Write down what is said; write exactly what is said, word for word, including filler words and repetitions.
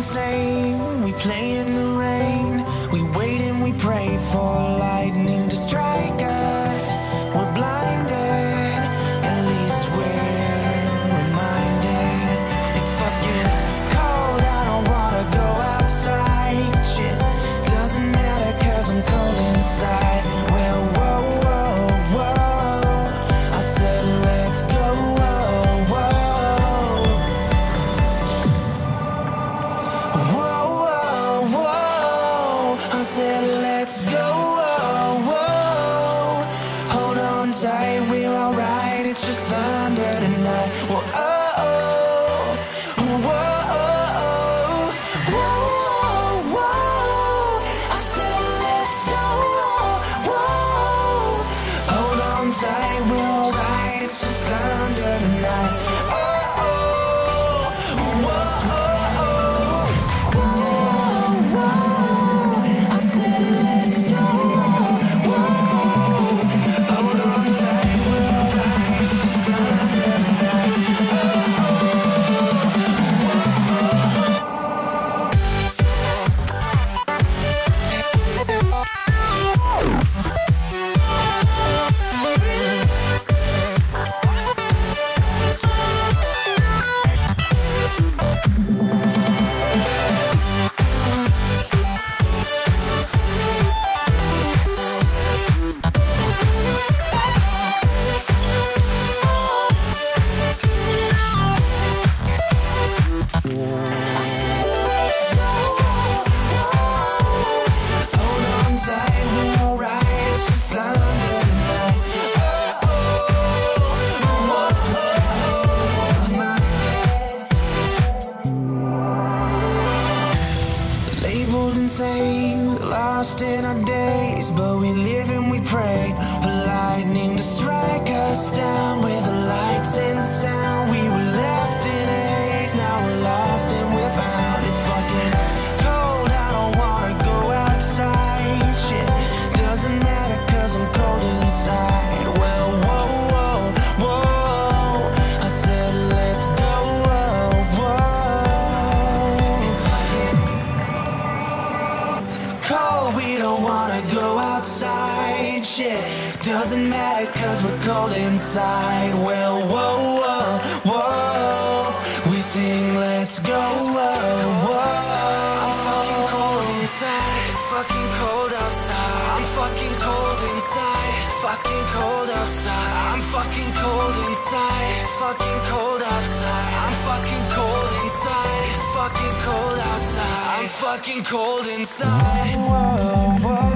insane. We play in the rain. We wait and we pray for lightning to strike us. We're blinded, at least we're reminded. It's fucking cold, I don't wanna go outside. Shit doesn't matter cause I'm cold inside. Well, whoa, whoa, whoa, I said let's go, whoa, whoa. I said let's go, whoa, whoa. Hold on tight, we're alright. It's just thunder tonight. Whoa, oh, oh. Whoa, oh, whoa, whoa. I said let's go, whoa. Hold on tight, we're alright. It's just thunder tonight. Oh, oh, whoa, oh. Lost in our days, but we live and we pray for lightning to strike us down. With the lights and sound, we were left in haze. Now we're lost and we're found. It's fucking cold, I don't wanna go outside. Shit doesn't matter cause I'm cold inside. Well, whoa, whoa, whoa, I said let's go, whoa, whoa. It's fucking cold, we don't wanna go outside. Shit doesn't matter cause we're cold inside. Well, whoa, whoa, whoa, we sing let's go, whoa, whoa. I'm fucking cold inside. It's fucking cold outside. I'm fucking cold inside. It's fucking cold outside. I'm fucking cold inside. It's fucking cold outside. I'm fucking cold inside. It's fucking cold outside. I'm fucking cold inside. Whoa, whoa.